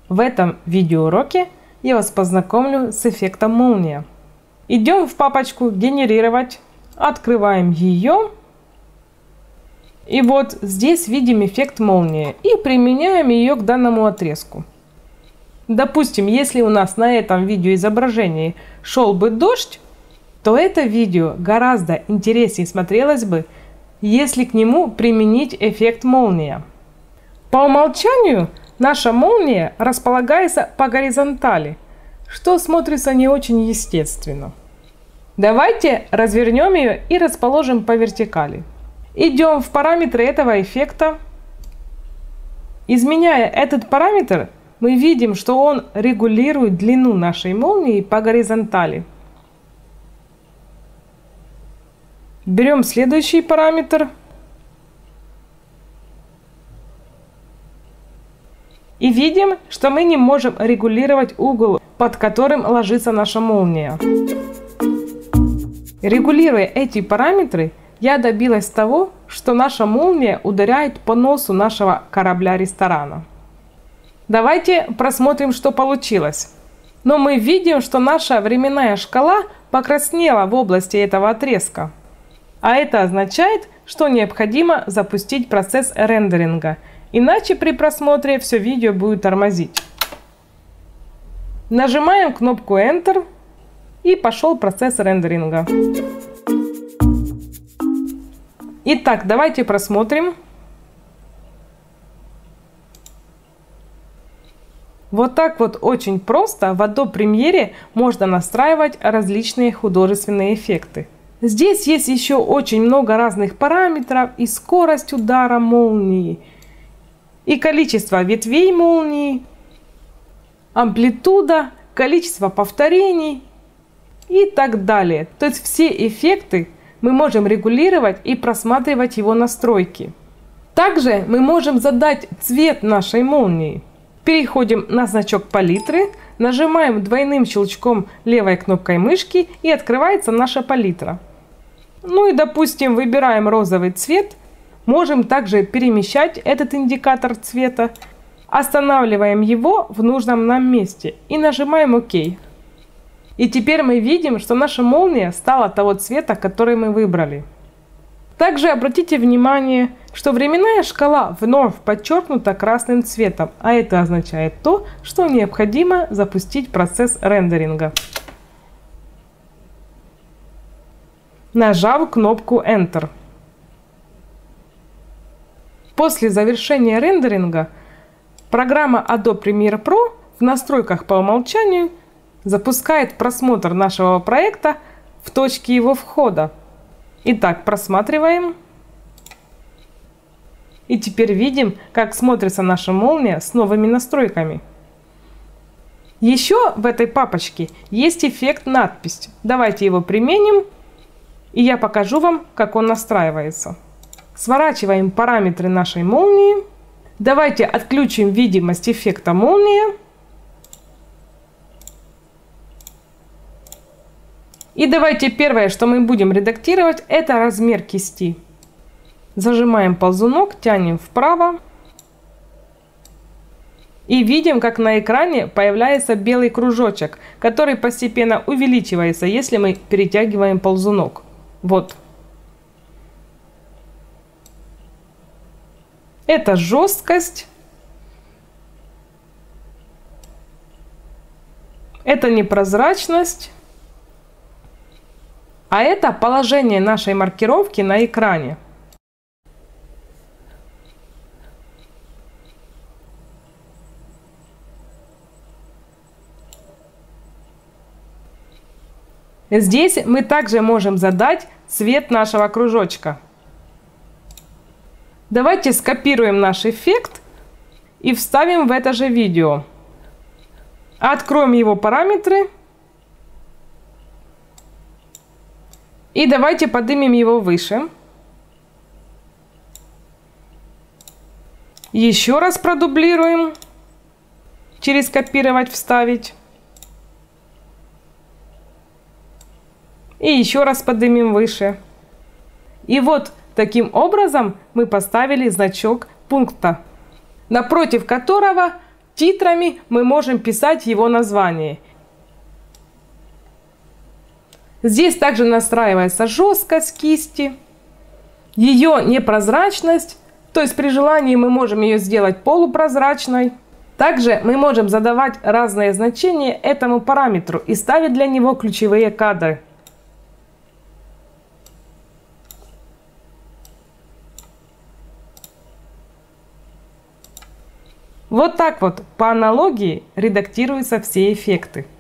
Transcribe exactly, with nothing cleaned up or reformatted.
В этом видеоуроке я вас познакомлю с эффектом молния. Идем в папочку «Генерировать», открываем ее. И вот здесь видим эффект молнии и применяем ее к данному отрезку. Допустим, если у нас на этом видеоизображении шел бы дождь, то это видео гораздо интереснее смотрелось бы, если к нему применить эффект молния. По умолчанию наша молния располагается по горизонтали, что смотрится не очень естественно. Давайте развернем ее и расположим по вертикали. Идем в параметры этого эффекта. Изменяя этот параметр, мы видим, что он регулирует длину нашей молнии по горизонтали. Берем следующий параметр. И видим, что мы не можем регулировать угол, под которым ложится наша молния. Регулируя эти параметры, я добилась того, что наша молния ударяет по носу нашего корабля-ресторана. Давайте просмотрим, что получилось. Но мы видим, что наша временная шкала покраснела в области этого отрезка. А это означает, что необходимо запустить процесс рендеринга. Иначе при просмотре все видео будет тормозить. Нажимаем кнопку Enter. И пошел процесс рендеринга. Итак, давайте просмотрим. Вот так вот очень просто в Adobe Premiere можно настраивать различные художественные эффекты. Здесь есть еще очень много разных параметров: и скорость удара молнии, и количество ветвей молнии, амплитуда, количество повторений и так далее. То есть все эффекты мы можем регулировать и просматривать его настройки. Также мы можем задать цвет нашей молнии. Переходим на значок палитры, нажимаем двойным щелчком левой кнопкой мышки и открывается наша палитра. Ну и допустим, выбираем розовый цвет. Можем также перемещать этот индикатор цвета. Останавливаем его в нужном нам месте и нажимаем ОК. И теперь мы видим, что наша молния стала того цвета, который мы выбрали. Также обратите внимание, что временная шкала вновь подчеркнута красным цветом, а это означает то, что необходимо запустить процесс рендеринга. Нажав кнопку Enter. После завершения рендеринга программа Adobe Premiere Pro в настройках по умолчанию запускает просмотр нашего проекта в точке его входа. Итак, просматриваем. И теперь видим, как смотрится наша молния с новыми настройками. Еще в этой папочке есть эффект надпись. Давайте его применим, и я покажу вам, как он настраивается. Сворачиваем параметры нашей молнии. Давайте отключим видимость эффекта молнии. И давайте первое, что мы будем редактировать, это размер кисти. Зажимаем ползунок, тянем вправо. И видим, как на экране появляется белый кружочек, который постепенно увеличивается, если мы перетягиваем ползунок. Вот. Это жесткость. Это непрозрачность. А это положение нашей маркировки на экране. Здесь мы также можем задать цвет нашего кружочка. Давайте скопируем наш эффект и вставим в это же видео. Откроем его параметры. И давайте поднимем его выше. Еще раз продублируем. Через копировать, вставить. И еще раз поднимем выше. И вот таким образом мы поставили значок пункта, напротив которого Титрами мы можем писать его название. Здесь также настраивается жесткость кисти, ее непрозрачность, то есть при желании мы можем ее сделать полупрозрачной. Также мы можем задавать разные значения этому параметру и ставить для него ключевые кадры. Вот так вот по аналогии редактируются все эффекты.